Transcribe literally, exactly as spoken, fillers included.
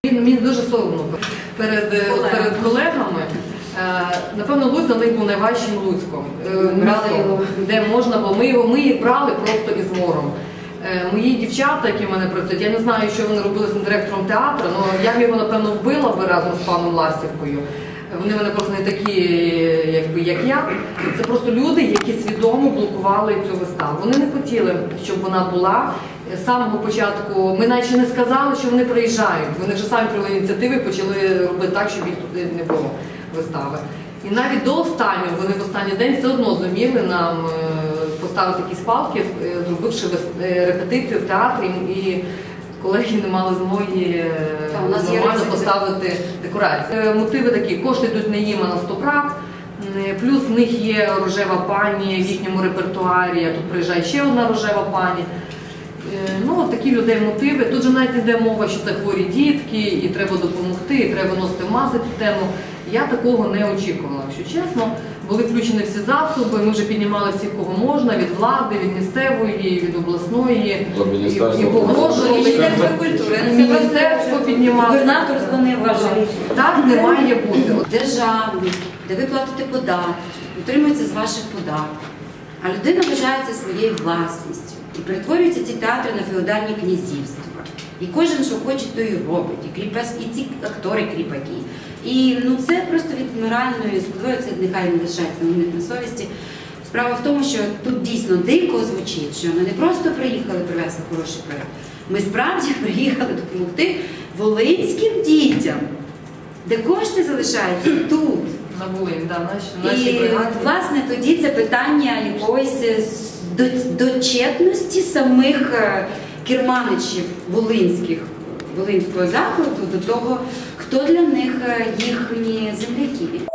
Мені дуже соромно перед, перед колегами. Напевно, Луцьк для них був найважчим Луцьком, містом, де можна, бо ми, його, ми їх брали просто із мором. Мої дівчата, які в мене працюють, я не знаю, що вони робили з директором театру, але я б його, напевно, вбила би разом з паном Ластівкою. Вони мене просто не такі, якби, як я. Це просто люди, які свідомо блокували цю виставу. Вони не хотіли, щоб вона була. З самого початку ми навіть не сказали, що вони приїжджають. Вони вже самі провели ініціативи і почали робити так, щоб їх туди не було вистави. І навіть до останнього, вони в останній день все одно зуміли нам поставити якісь палки, зробивши репетицію в театрі, і колеги не мали змоги нормально поставити декорації. Мотиви такі, кошти йдуть не їм, а на стопрак, плюс в них є рожева пані в їхньому репертуарі, тут приїжджає ще одна рожева пані. Ну, от такі людей мотиви. Тут же навіть йде мова, що це хворі дітки, і треба допомогти, і треба виносити в маси цю тему. Я такого не очікувала, якщо чесно. Були включені всі засоби, ми вже піднімали всіх, кого можна, від влади, від місцевої, від обласної, і погрожували. Міністерство культури, Міністерство піднімали. Губернатор дзвонив, вважав. Так не має бути. Державний, де ви платите податки, утримується з ваших податків, а людина вважається своєю власністю. І перетворюються ці театри на феодальні князівства. І кожен, що хоче, то і робить. І, кріпас, і ці актори кріпаки. І ну, це просто від моральної складової, це нехай не лишається на них на совісті. Справа в тому, що тут дійсно дико звучить, що ми не просто приїхали привезти хороший проєкт. Ми справді приїхали допомогти волинським дітям, де кошти залишаються тут. На Волині, да, наші, наші і, бригади. власне, тоді це питання якоїсь дочетності самих керманичів волинських, волинського закладу до того, хто для них їхні земляки.